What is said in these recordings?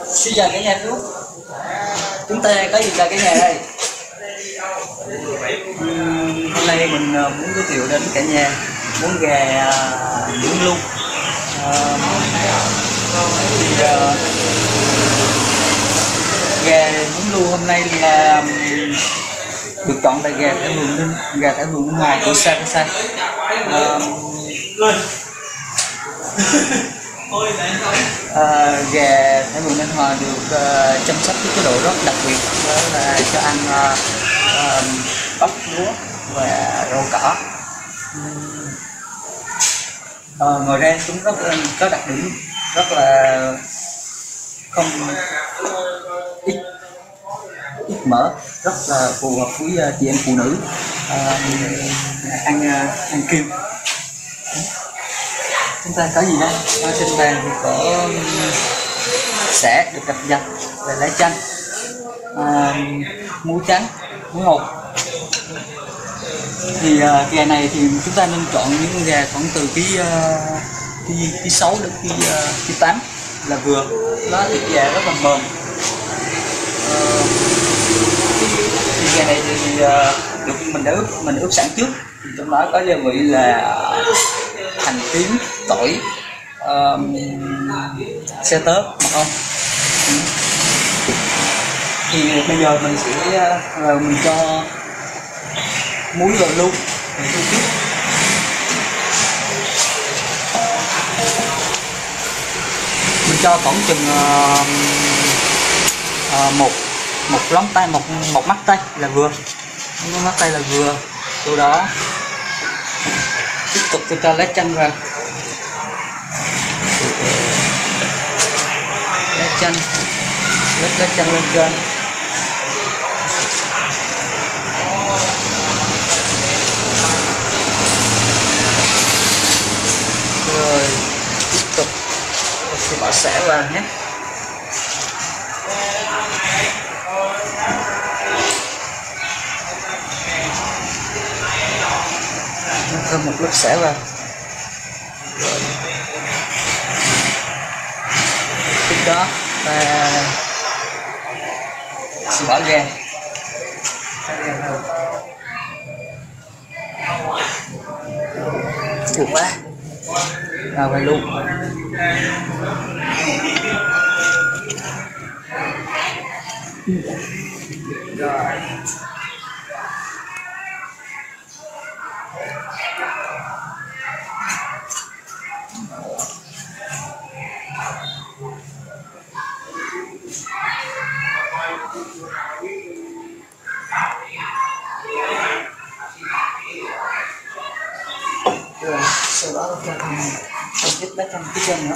Xin chào cả nhà chú. Chúng ta có gì chào cả nhà đây. Hôm nay mình muốn giới thiệu đến cả nhà món gà nướng lu. Gà nướng lu hôm nay là được chọn tại gà thả vườn bên ngoài của Sakasa. Gà thả vườn Ninh Hòa được chăm sóc với chế độ rất đặc biệt, đó là cho ăn bắp lúa và rau cỏ. Ngoài ra chúng rất có đặc điểm rất là không ít mỡ, rất là phù hợp với chị em phụ nữ ăn kiêng. Chúng ta có gì đây? Trên bàn thì có sả được đập dập và lá chanh, muối trắng, muối hột. Thì gà này thì chúng ta nên chọn những con gà khoảng từ cái 6 đến cái 8 là vừa, nó thịt gà rất là mềm. Gà này thì được mình ướp sẵn trước, thì trong đó có gia vị là hành, tím, tỏi, xe tớp, mật ong. Thì bây giờ mình sẽ mình cho muối vào luôn, mình cho khoảng chừng một lóng tay, một mắt tay là vừa, một mắt tay là vừa. Sau đó tiếp tục cho lá chanh vào, lá chanh lên trên. Rồi tiếp tục sẽ bỏ sả vào nhé. Thêm một lớp sả vào. Tiếp đó ta sẽ bỏ gà. Được quá. Vào vậy luôn. Rồi. Rồi, sau đó cho thêm ít lá chanh phía trên nữa.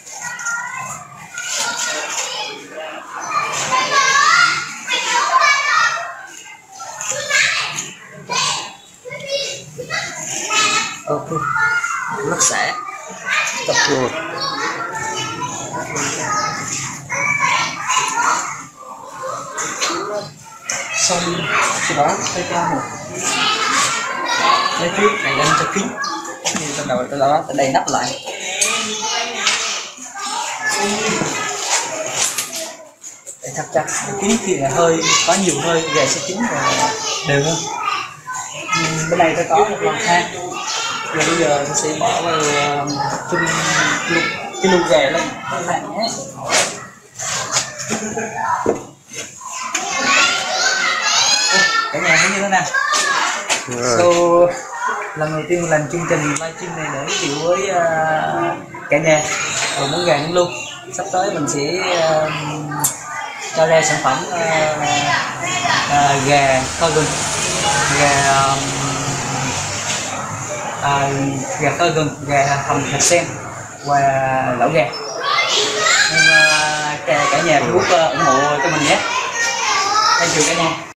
Ok, lớp sả tập rồi. Sau đó ta cho một cái trước này lên cho kín, thì bắt đầu từ đó ta đầy nắp lại. Để thật chặt kín, khi là hơi có nhiều hơi gà sẽ chín và đều hơn. Bên này ta có một lò than, và bây giờ ta sẽ bỏ vào cái lu gà lên than nhé. Cả nhà thấy như thế nào? Lần đầu tiên mình làm chương trình livestream này để giới thiệu với cả nhà về món gà nướng lu. Sắp tới mình sẽ cho ra sản phẩm gà kho gừng, gà kho gừng, gà hầm hạt sen và lẩu gà. Nên cả nhà Facebook ủng hộ cho mình nhé. Thank you cả nhà.